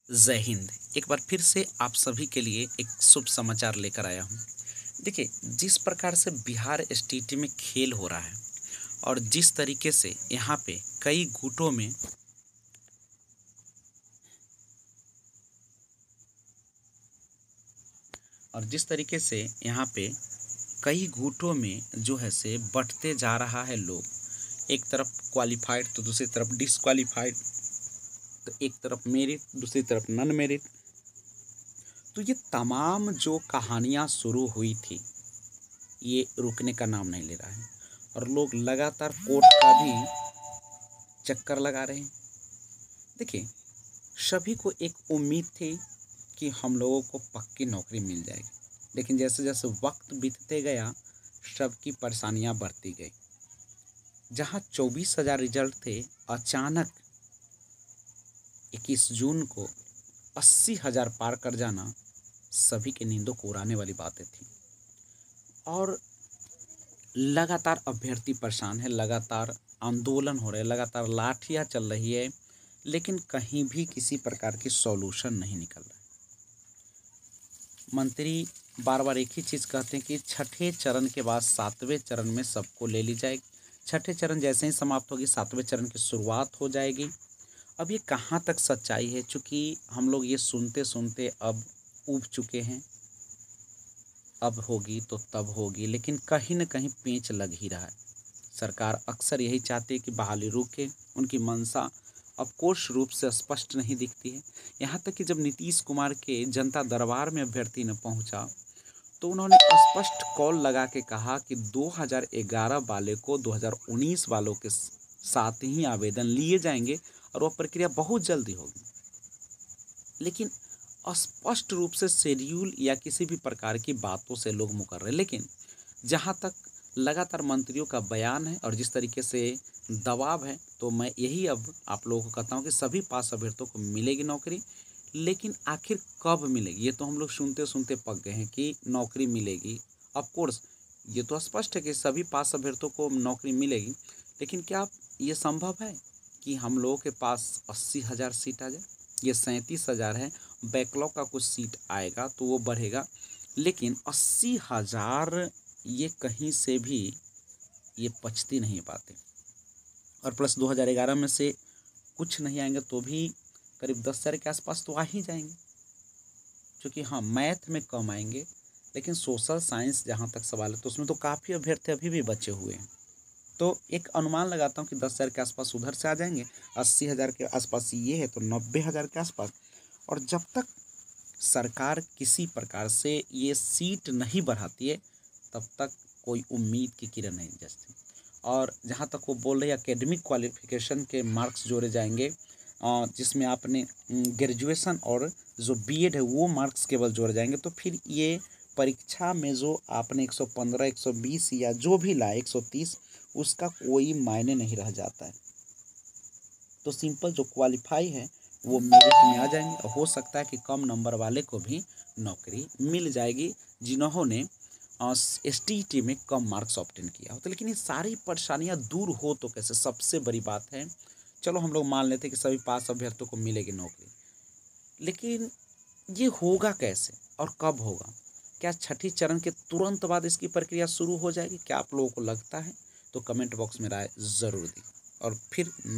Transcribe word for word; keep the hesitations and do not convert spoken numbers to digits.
जय हिंद। एक बार फिर से आप सभी के लिए एक शुभ समाचार लेकर आया हूँ। देखिए, जिस प्रकार से बिहार एसटीटी में खेल हो रहा है और जिस तरीके से यहाँ पे कई गुटों में और जिस तरीके से यहाँ पे कई गुटों में जो है से बंटते जा रहा है लोग, एक तरफ क्वालिफाइड तो दूसरी तरफ डिसक्वालिफाइड, तो एक तरफ मेरिट दूसरी तरफ नन मेरिट। तो ये तमाम जो कहानियाँ शुरू हुई थी ये रुकने का नाम नहीं ले रहा है और लोग लगातार कोर्ट का भी चक्कर लगा रहे हैं। देखिए, सभी को एक उम्मीद थी कि हम लोगों को पक्की नौकरी मिल जाएगी, लेकिन जैसे जैसे वक्त बीतते गया सबकी परेशानियां बढ़ती गई। जहां चौबीस हजार रिजल्ट थे, अचानक इक्कीस जून को अस्सी हजार पार कर जाना सभी के नींदों को उड़ाने वाली बातें थी। और लगातार अभ्यर्थी परेशान है, लगातार आंदोलन हो रहे हैं, लगातार लाठियां चल रही है, लेकिन कहीं भी किसी प्रकार की सॉल्यूशन नहीं निकल रहा है। मंत्री बार बार एक ही चीज़ कहते हैं कि छठे चरण के बाद सातवें चरण में सबको ले ली जाएगी। छठे चरण जैसे ही समाप्त होगी सातवें चरण की शुरुआत हो जाएगी। अब ये कहाँ तक सच्चाई है, चूँकि हम लोग ये सुनते सुनते अब ऊब चुके हैं। अब होगी तो तब होगी, लेकिन कहीं न कहीं पेंच लग ही रहा है। सरकार अक्सर यही चाहती है कि बहाली रुके, उनकी मंशा अफकोर्स रूप से स्पष्ट नहीं दिखती है। यहाँ तक कि जब नीतीश कुमार के जनता दरबार में अभ्यर्थी न पहुँचा तो उन्होंने स्पष्ट कॉल लगा के कहा कि दो हज़ार ग्यारह वाले को दो हज़ार उन्नीस वालों के साथ ही आवेदन लिए जाएंगे और वह प्रक्रिया बहुत जल्दी होगी। लेकिन स्पष्ट रूप से शेड्यूल या किसी भी प्रकार की बातों से लोग मुकर रहे। लेकिन जहाँ तक लगातार मंत्रियों का बयान है और जिस तरीके से दबाव है, तो मैं यही अब आप लोगों को कहता हूँ कि सभी पास अभ्यर्थियों को मिलेगी नौकरी। लेकिन आखिर कब मिलेगी, ये तो हम लोग सुनते सुनते पक गए हैं कि नौकरी मिलेगी। ऑफ कोर्स ये तो स्पष्ट है कि सभी पास अभ्यर्थियों को नौकरी मिलेगी, लेकिन क्या ये संभव है कि हम लोगों के पास अस्सी हज़ार सीट आ जाए? ये सैंतीस हज़ार है, बैकलॉग का कुछ सीट आएगा तो वो बढ़ेगा, लेकिन अस्सी हज़ार ये कहीं से भी ये पचती नहीं पाते। और प्लस दो हज़ार ग्यारह में से कुछ नहीं आएंगे तो भी करीब दस हज़ार के आसपास तो आ ही जाएंगे, क्योंकि हाँ मैथ में कम आएंगे, लेकिन सोशल साइंस जहाँ तक सवाल है तो उसमें तो काफ़ी अभ्यर्थी अभी भी बचे हुए हैं। तो एक अनुमान लगाता हूँ कि दस हज़ार के आसपास उधर से आ जाएंगे, अस्सी हज़ार के आसपास ये है तो नब्बे हज़ार के आसपास। और जब तक सरकार किसी प्रकार से ये सीट नहीं बढ़ाती है तब तक कोई उम्मीद की किरण नहीं जचती। और जहाँ तक वो बोल रहे हैं एकेडमिक क्वालिफिकेशन के मार्क्स जोड़े जाएंगे, जिसमें आपने ग्रेजुएशन और जो बीएड है वो मार्क्स केवल जोड़े जाएंगे, तो फिर ये परीक्षा में जो आपने एक सौ पंद्रह एक सौ बीस या जो भी लाए एक सौ तीस, उसका कोई मायने नहीं रह जाता है। तो सिंपल जो क्वालिफाई है वो मेरिट में आ जाएंगे और हो सकता है कि कम नंबर वाले को भी नौकरी मिल जाएगी जिन्होंने एस टी टी में कम मार्क्स ऑब्टेन किया हो। तो लेकिन ये सारी परेशानियां दूर हो तो कैसे, सबसे बड़ी बात है। चलो हम लोग मान लेते हैं कि सभी पास अभ्यर्थियों को मिलेगी नौकरी, लेकिन ये होगा कैसे और कब होगा? क्या छठी चरण के तुरंत बाद इसकी प्रक्रिया शुरू हो जाएगी? क्या आप लोगों को लगता है? तो कमेंट बॉक्स में राय ज़रूर दी। और फिर